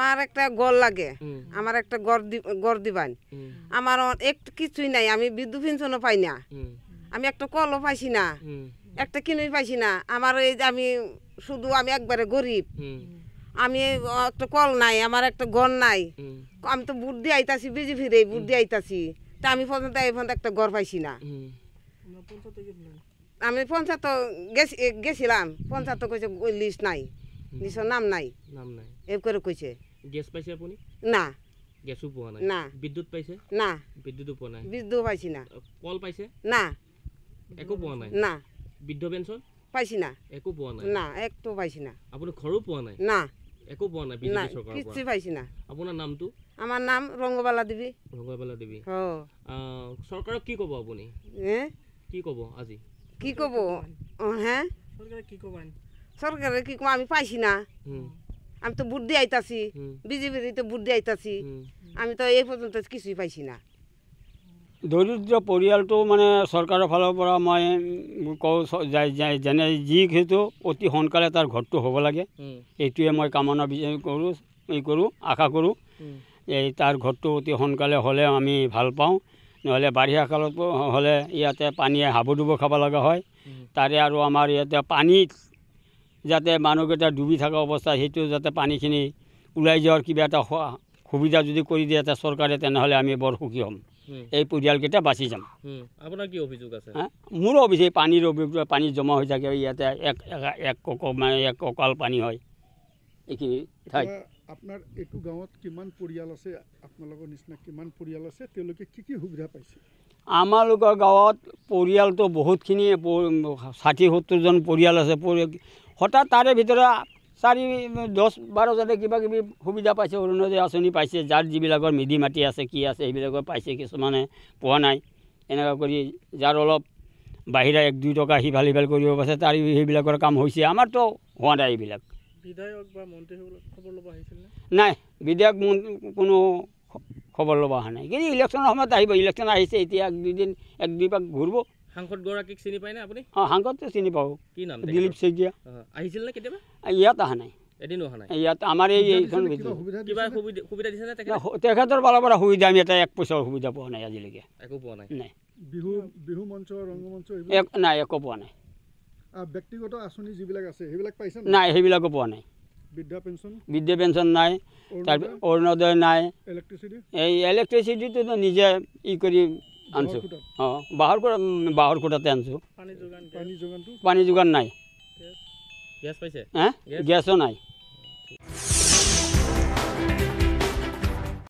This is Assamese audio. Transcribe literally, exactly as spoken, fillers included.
আমার একটা গড় লাগে, আমার একটা গড় গড় দিবান। আমার একটু কিছুই নাই, আমি বিদ্যুৎ পেনশনও পাই না, আমি একটা কলও পাইছি না, একটা কিনুই পাইছি না। আমার এই যে আমি শুধু আমি একবারে গরিব, আমি একটা কল নাই, আমার একটা গড় নাই। আমি তো বুট দিয়ে আইতাছি, বিজি ফিরে বুট দিয়ে আইতাছি, তা আমি পর্যন্ত এই পর্যন্ত একটা গড় পাইছি না। আমি পঞ্চায়েত গেছি গেছিলাম, পঞ্চায়েত কইছে লিস্ট নাই, লিস্টের নাম নাই, নাম নাই এ করে কইছে। গ্যাস পাইছে আপনি? না, গ্যাসও পোৱা নাই। না। বিদ্যুৎ পাইছে? না, বিদ্যুৎও পোৱা নাই। বিদ্যুৎ পাইছি না। কল পাইছে? না, একো পোৱা নাই। না। বৃদ্ধ পেনশন পাইছি না। একো পোৱা নাই। না, একটু পাইছি না। আপুনি ঘৰো পোৱা নাই? না, একো পোৱা নাই বিজেপি চৰকাৰৰ পৰা? কিছু পাইছি না। আপোনাৰ নামটো? আমার নাম রঙ্গবালা দেবী। রঙ্গবালা দেবী। ও সরকারক কি কব আপুনি? এ কি কব আজি? কি কব? হ্যাঁ, সরকারে কি কবেন? সরকারে কি কব, আমি পাইছি না। আমি তো বুদ্ধি আইতাছি, বিজেপির তো বুদ্ধি আইতাছি, আমি তো এই পর্যন্ত কিছুই পাইছি না। দৰিদ্ৰ পৰিয়ালটো মানে চৰকাৰৰ ফালৰ পৰা মই কওঁ যেনে যি সেইটো অতি সোনকালে তাৰ ঘৰটো হ'ব লাগে, এইটোৱে মই কামনা কৰোঁ, এই কৰোঁ আশা কৰোঁ। এই তাৰ ঘৰটো অতি সোনকালে হ'লে আমি ভাল পাওঁ, নহ'লে বাৰিষা কালত হ'লে ইয়াতে পানীয়ে হাবুডুব খাব লগা হয়। তাৰে আৰু আমাৰ ইয়াতে পানীত যাতে মানুহকেইটা ডুবি থকা অৱস্থা, সেইটো যাতে পানীখিনি ওলাই যোৱাৰ কিবা এটা সুবিধা যদি কৰি দিয়ে এটা চৰকাৰে, তেনেহ'লে আমি বৰ সুখী হ'ম, এই পৰিয়ালকেইটা বাচি যাম। আপোনাৰ কি অভিযোগ আছে? মোৰো অভিযোগ, পানীৰ অভিযোগ, পানী জমা হৈ থাকে ইয়াতে, এক এক মানে এক কঁকাল পানী হয় এইখিনি ঠাইত। আপোনাৰ এইটো গাঁৱত কিমান পৰিয়াল আছে, আপোনালোকৰ নিচিনা কিমান পৰিয়াল আছে, তেওঁলোকে কি কি সুবিধা পাইছে? আমালোকৰ গাঁৱত পৰিয়ালটো বহুতখিনি, ষাঠি সত্তৰজন পৰিয়াল আছে। হঠাৎ তাৰে ভিতৰত চাৰি দহ বাৰজনে কিবা কিবি সুবিধা পাইছে, অৰুণোদয় আঁচনি পাইছে, যাৰ যিবিলাকৰ মিদি মাটি আছে কি আছে সেইবিলাকৰ পাইছে, কিছুমানে পোৱা নাই। এনেকুৱা কৰি যাৰ অলপ বাহিৰা এক দুই টকা সিফাল সিফাল কৰিব পাৰিছে, তাৰ সেইবিলাকৰ কাম হৈছে। আমাৰতো হোৱা নাই এইবিলাক। বিধায়ক বা মন্ত্ৰীসকলক খবৰ ল'ব আহিছিল নে? নাই, বিধায়ক কোনো খবৰ ল'ব অহা নাই। কিন্তু ইলেকশ্যনৰ সময়ত আহিব, ইলেকশ্যন আহিছে এতিয়া, এক দুদিন এক দুই পাক ঘূৰিব। সাংসদগৰাকীক চিনি পায়নে আপুনি? অঁ, সাংসদটো চিনি পাওঁ। কি নাম? দিলীপ শইকীয়া। আহিছিল নে কেতিয়াবা? ইয়াত অহা নাই, এদিনো অহা নাই। ইয়াত আমাৰ এই এইখন কিবা সুবিধা দিছে নে? তেখেতৰ ফালৰ পৰা সুবিধা আমি এটা এক পইচাৰ সুবিধা পোৱা নাই আজিলৈকে। একো পোৱা নাই? নাই। বিহু বিহু মঞ্চ, ৰংগমঞ্চ এক নাই, একো পোৱা নাই। ব্যক্তিগত আঁচনি যিবিলাক আছে সেইবিলাক পাইছে নাই? সেইবিলাকো পোৱা নাই। বৃদ্ধা পেঞ্চন, বৃদ্ধা পেঞ্চন নাই, তাৰপিছত অৰুণোদয় নাই। ইলেক্ট্ৰিচিটি, এই ইলেক্ট্ৰিচিটিটো নিজে ই কৰি আনছোঁ। অঁ, বাঁহৰ খুটা, বাঁহৰ খুটাতে আনছোঁ। পানী যোগান, পানী যোগানটো পানী যোগান নাই। গেছ পাইছে? হা, গেছো নাই।